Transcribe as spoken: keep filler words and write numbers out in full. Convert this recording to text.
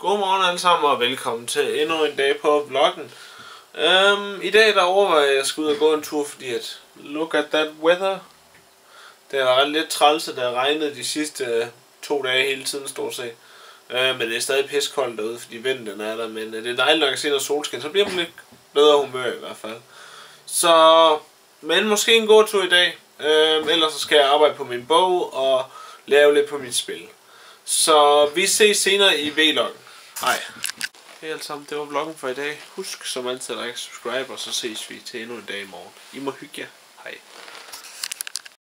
Godmorgen alle sammen og velkommen til endnu en dag på vloggen. Um, I dag der overvejer jeg, at jeg skal ud og gå en tur, fordi at look at that weather. Det har været lidt trælse, der har regnet de sidste uh, to dage hele tiden stort set. Uh, men det er stadig piskoldt derude, fordi vinden er der. Men uh, det er dejligt nok at se noget solskin, så bliver man lidt bedre humør i hvert fald. Så, men måske en god tur i dag. Uh, ellers så skal jeg arbejde på min bog og lave lidt på mit spil. Så vi ses senere i vloggen. Hej. Hej alle sammen, det var vloggen for i dag. Husk som altid at like, subscribe, og så ses vi til endnu en dag i morgen. I må hygge jer.